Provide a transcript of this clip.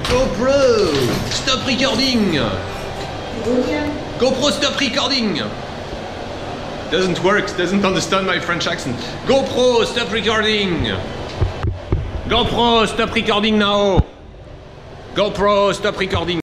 GoPro, stop recording. GoPro, stop recording. Doesn't work, doesn't understand my French accent. GoPro, stop recording. GoPro, stop recording now. GoPro, stop recording.